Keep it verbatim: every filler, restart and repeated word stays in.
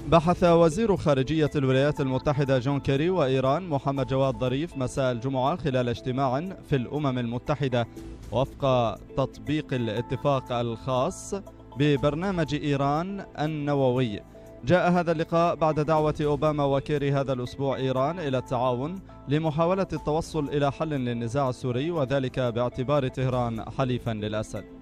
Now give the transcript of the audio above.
بحث وزير خارجية الولايات المتحدة جون كيري وإيران محمد جواد ظريف مساء الجمعة خلال اجتماع في الأمم المتحدة وفق تطبيق الاتفاق الخاص ببرنامج إيران النووي. جاء هذا اللقاء بعد دعوة أوباما وكيري هذا الأسبوع إيران إلى التعاون لمحاولة التوصل إلى حل للنزاع السوري، وذلك باعتبار طهران حليفا للأسد.